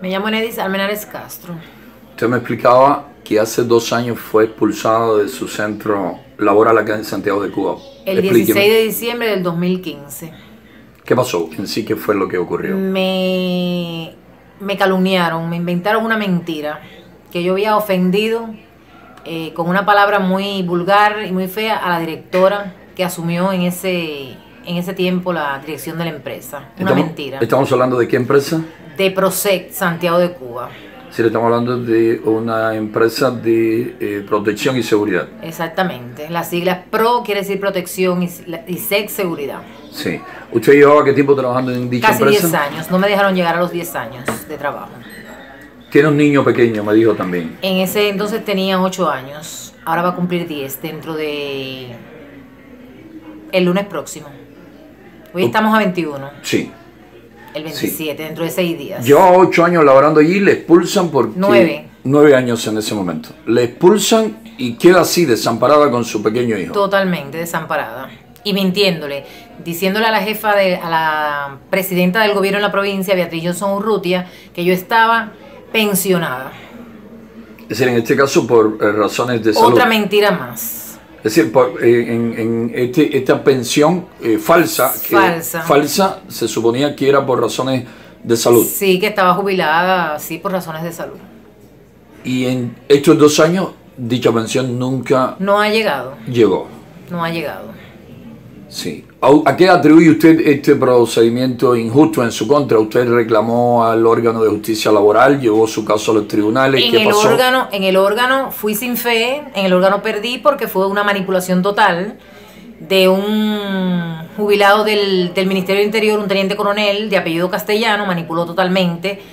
Me llamo Enedis Almenares Castro. Usted me explicaba que hace 2 años fue expulsado de su centro laboral acá en Santiago de Cuba. El 16 de diciembre del 2015. ¿Qué pasó en sí? ¿Qué fue lo que ocurrió? Me calumniaron, me inventaron una mentira, que yo había ofendido con una palabra muy vulgar y muy fea a la directora que asumió en ese tiempo la dirección de la empresa. Una mentira. ¿Estamos hablando de qué empresa? De Prosec, Santiago de Cuba. Sí, estamos hablando de una empresa de protección y seguridad. Exactamente. Las siglas PRO quiere decir protección y SEC seguridad. Sí. ¿Usted llevaba qué tiempo trabajando en dicha empresa? Casi 10 años. No me dejaron llegar a los 10 años de trabajo. Tiene un niño pequeño, me dijo también. En ese entonces tenía 8 años. Ahora va a cumplir 10 dentro de el lunes próximo. Hoy estamos a 21. Sí. El 27, dentro de 6 días. Llevaba 8 años laborando allí, le expulsan porque... 9. 9 años en ese momento. Le expulsan y queda así, desamparada con su pequeño hijo. Totalmente desamparada. Y mintiéndole, diciéndole a la jefa, a la presidenta del gobierno en la provincia, Beatriz Johnson Urrutia, que yo estaba pensionada. Es decir, en este caso por razones de salud. Otra mentira más. Es decir, esta pensión falsa se suponía que era por razones de salud. Sí, que estaba jubilada, sí, por razones de salud. Y en estos 2 años, dicha pensión nunca... No ha llegado. Llegó. No ha llegado. Sí. ¿A qué atribuye usted este procedimiento injusto en su contra? ¿Usted reclamó al órgano de justicia laboral? ¿Llevó su caso a los tribunales? ¿Qué pasó? En el órgano fui sin fe, en el órgano perdí porque fue una manipulación total de un jubilado del Ministerio del Interior, un teniente coronel de apellido castellano, manipuló totalmente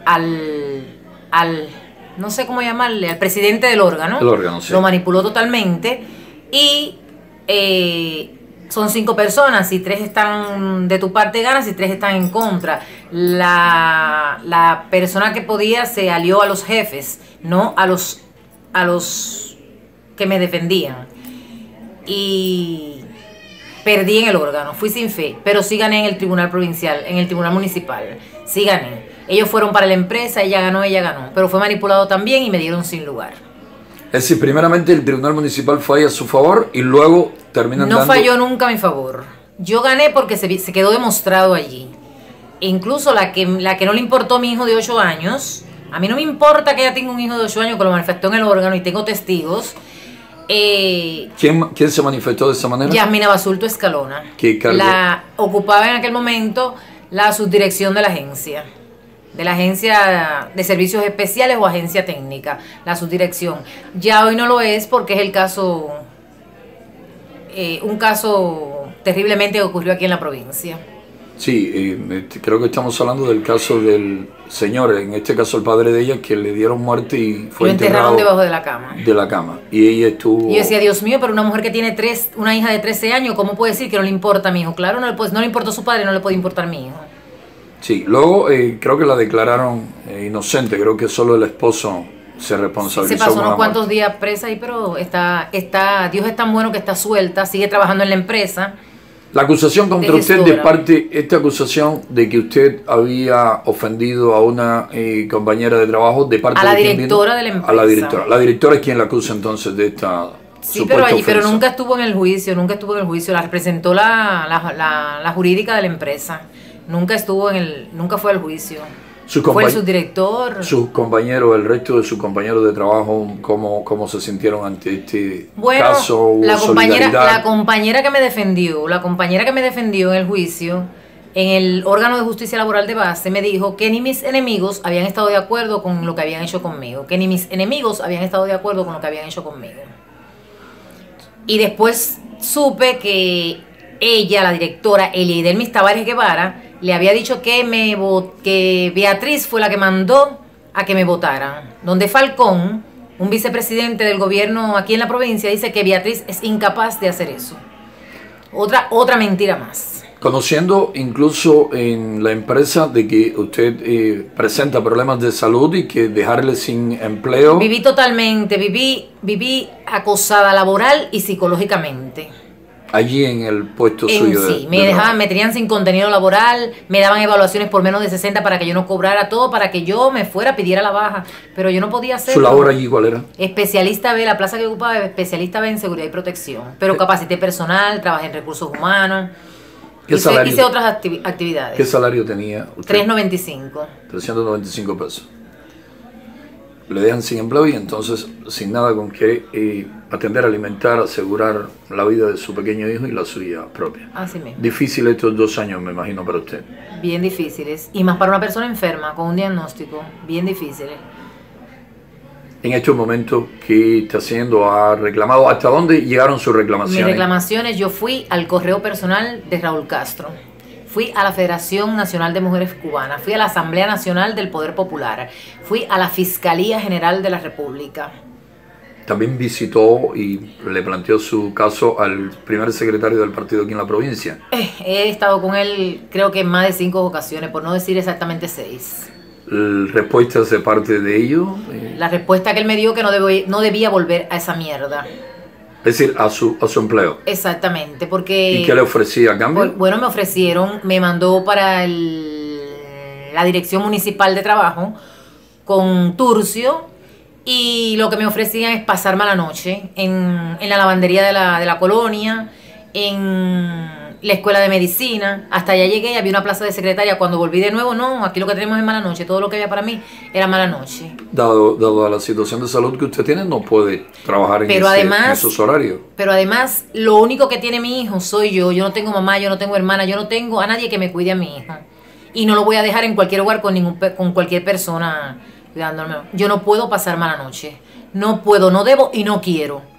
al no sé cómo llamarle, al presidente del órgano. El órgano, sí. Lo manipuló totalmente y... son 5 personas, si 3 están de tu parte ganas, si 3 están en contra. La persona que podía se alió a los jefes, no a los que me defendían. Y perdí en el órgano, fui sin fe, pero sí gané en el tribunal provincial, en el tribunal municipal, sí gané. Ellos fueron para la empresa, ella ganó, pero fue manipulado también y me dieron sin lugar. Es decir, primeramente el tribunal municipal fue a su favor y luego terminan No falló nunca a mi favor. Yo gané porque se quedó demostrado allí. E incluso la que no le importó mi hijo de 8 años, a mí no me importa que ella tenga un hijo de 8 años que lo manifestó en el órgano y tengo testigos. ¿Quién se manifestó de esa manera? Yasmina Basulto Escalona. ¿Qué cargo? La ocupaba en aquel momento la subdirección de la agencia de servicios especiales o agencia técnica, la subdirección. Ya hoy no lo es porque es el caso, un caso terriblemente que ocurrió aquí en la provincia. Sí, creo que estamos hablando del caso del señor, en este caso el padre de ella, que le dieron muerte y fue enterrado debajo de la cama. De la cama. Y ella estuvo... Y yo decía, Dios mío, pero una mujer que tiene una hija de 13 años, ¿cómo puede decir que no le importa a mi hijo? Claro, no le importó su padre, no le puede importar a mi hijo. Sí, luego creo que la declararon inocente, creo que solo el esposo se responsabilizó. Se pasó unos cuantos días presa ahí, pero Dios es tan bueno que está suelta, sigue trabajando en la empresa. La acusación contra usted esta acusación de que usted había ofendido a una compañera de trabajo de parte de... A la directora de la empresa. A la directora. La directora es quien la acusa entonces de esta... Sí, pero nunca estuvo en el juicio, la representó la jurídica de la empresa. Nunca fue al juicio. Fue el subdirector. Sus compañeros, el resto de sus compañeros de trabajo, ¿cómo se sintieron ante este caso? La compañera que me defendió en el juicio, en el órgano de justicia laboral de base, me dijo que ni mis enemigos habían estado de acuerdo con lo que habían hecho conmigo. Y después supe que ella, la directora Elidelmis Tavares Guevara, le había dicho que Beatriz fue la que mandó a que me votaran. Donde Falcón, un vicepresidente del gobierno aquí en la provincia, dice que Beatriz es incapaz de hacer eso. Otra mentira más. Conociendo incluso en la empresa de que usted presenta problemas de salud y que dejarle sin empleo. Viví acosada laboral y psicológicamente. allí en el puesto En suyo sí, de me trabajo. dejaban, me tenían sin contenido laboral, me daban evaluaciones por menos de 60 para que yo no cobrara todo, para que yo me fuera, pidiera la baja, pero yo no podía hacerlo. ¿Su labor allí cuál era? Especialista B, la plaza que ocupaba, especialista B en seguridad y protección, pero capacité personal, trabajé en recursos humanos, ¿Qué salario, hice otras actividades. ¿Qué salario tenía usted? 3.95. 395 pesos. Le dejan sin empleo y entonces sin nada con qué atender, alimentar, asegurar la vida de su pequeño hijo y la suya propia. Así mismo. Difícil estos 2 años, me imagino, para usted. Bien difíciles. Y más para una persona enferma, con un diagnóstico, bien difíciles. En estos momentos, ¿qué está haciendo? ¿Ha reclamado? ¿Hasta dónde llegaron sus reclamaciones? Mis reclamaciones, yo fui al correo personal de Raúl Castro. Fui a la Federación Nacional de Mujeres Cubanas, fui a la Asamblea Nacional del Poder Popular, fui a la Fiscalía General de la República. También visitó y le planteó su caso al primer secretario del partido aquí en la provincia. He estado con él creo que en más de 5 ocasiones, por no decir exactamente 6. ¿Respuestas de parte de ellos? La respuesta que él me dio que no debía volver a esa mierda. Es decir, a su empleo. Exactamente, porque... ¿Y qué le ofrecía a cambio? Bueno, me ofrecieron, me mandó para la Dirección Municipal de Trabajo con Turcio y lo que me ofrecían es pasarme a la noche en la lavandería de la colonia, en la escuela de medicina. Hasta allá llegué y había una plaza de secretaria. Cuando volví de nuevo, no, aquí lo que tenemos es mala noche. Todo lo que había para mí era mala noche. Dado a la situación de salud que usted tiene, no puede trabajar en esos horarios. Pero además, lo único que tiene mi hijo soy yo. Yo no tengo mamá, yo no tengo hermana, yo no tengo a nadie que me cuide a mi hijo. Y no lo voy a dejar en cualquier lugar con cualquier persona cuidándome. Yo no puedo pasar mala noche. No puedo, no debo y no quiero.